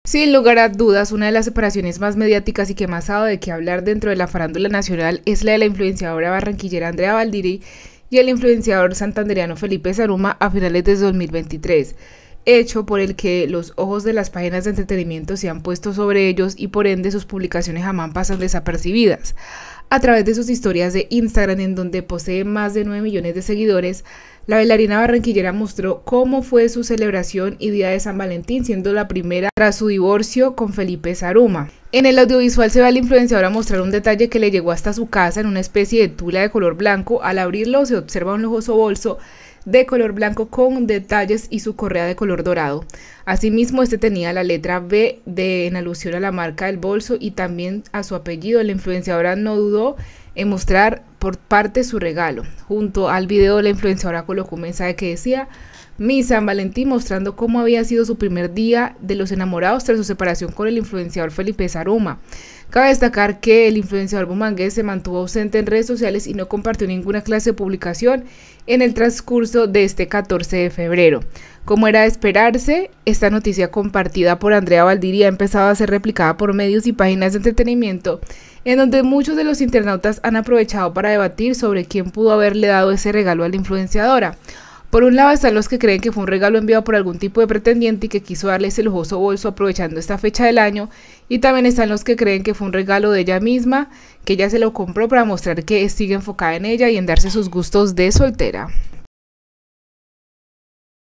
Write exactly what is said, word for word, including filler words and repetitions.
Sin lugar a dudas, una de las separaciones más mediáticas y que más ha dado de qué hablar dentro de la farándula nacional es la de la influenciadora barranquillera Andrea Valdiri y el influenciador santandereano Felipe Zaruma a finales de dos mil veintitrés, hecho por el que los ojos de las páginas de entretenimiento se han puesto sobre ellos y por ende sus publicaciones jamás pasan desapercibidas. A través de sus historias de Instagram, en donde posee más de nueve millones de seguidores, la bailarina barranquillera mostró cómo fue su celebración y día de San Valentín, siendo la primera tras su divorcio con Felipe Zaruma. En el audiovisual se ve a la influenciadora mostrar un detalle que le llegó hasta su casa en una especie de tula de color blanco. Al abrirlo se observa un lujoso bolso de color blanco con detalles y su correa de color dorado. Asimismo, este tenía la letra B de en alusión a la marca del bolso y también a su apellido. La influenciadora no dudó en mostrar por parte su regalo. Junto al video, la influenciadora colocó un mensaje que decía: Mi San Valentín, mostrando cómo había sido su primer día de los enamorados tras su separación con el influenciador Felipe Zaruma. Cabe destacar que el influenciador bumangués se mantuvo ausente en redes sociales y no compartió ninguna clase de publicación en el transcurso de este catorce de febrero. Como era de esperarse, esta noticia compartida por Andrea Valdiri ha empezado a ser replicada por medios y páginas de entretenimiento, en donde muchos de los internautas han aprovechado para debatir sobre quién pudo haberle dado ese regalo a la influenciadora. Por un lado están los que creen que fue un regalo enviado por algún tipo de pretendiente y que quiso darle ese lujoso bolso aprovechando esta fecha del año, y también están los que creen que fue un regalo de ella misma, que ella se lo compró para mostrar que sigue enfocada en ella y en darse sus gustos de soltera.